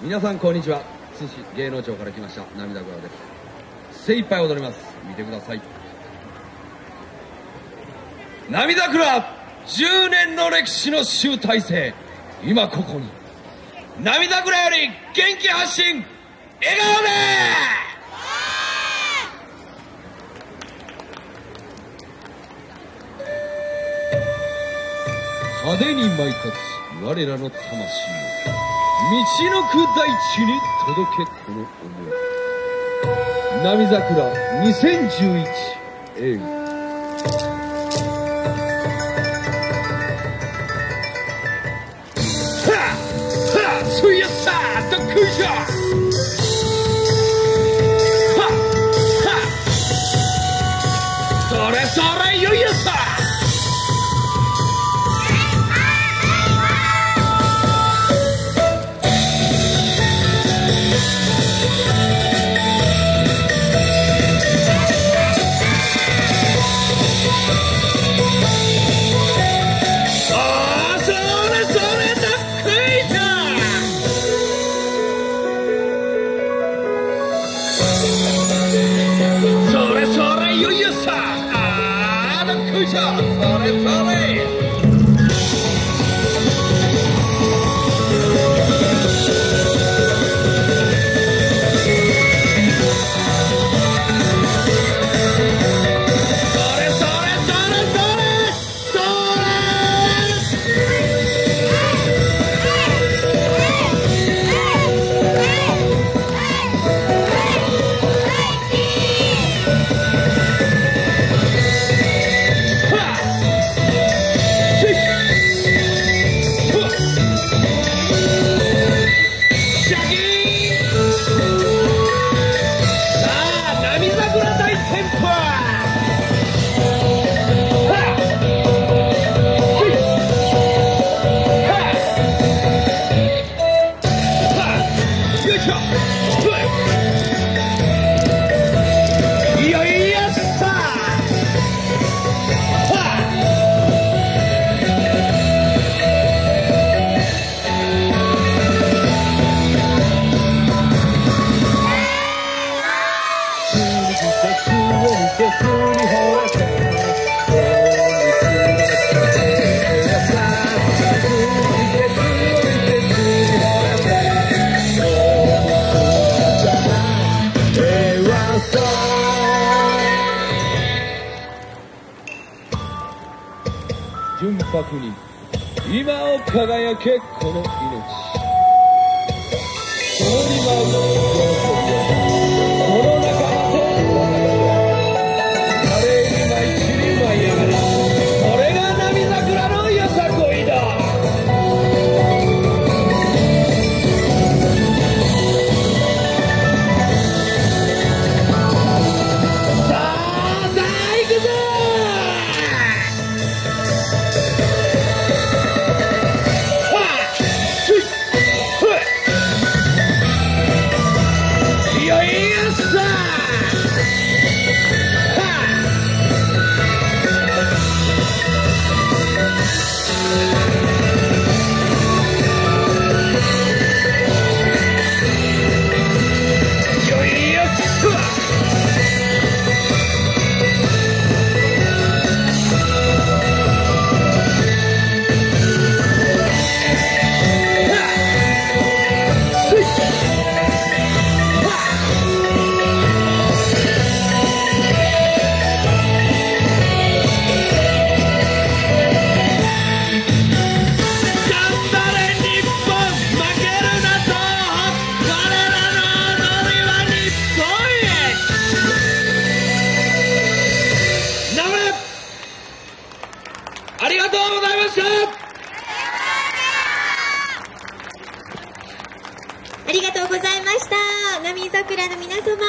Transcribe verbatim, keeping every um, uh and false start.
皆さんこんにちは。津市芸能町から来ました涙倉です。精一杯踊ります。見てください。涙倉じゅうねんの歴史の集大成、今ここに涙倉より元気発信、笑顔で派手に舞い立つ我らの魂を道のく大地に届け、この思い。涙倉にせんじゅういち映画。はっはっそいやさーどっこいしょ。はっはっそれそれよいやさ。よいよさあ、どっこいしょ。それそれ純白に今を輝けこの命。その今をこの中華麗に舞い散り舞い上がる、それが涙倉のよさこいだ。さあさあ行くぞ。ありがとうございました。 ありがとうございました。涙桜の皆様。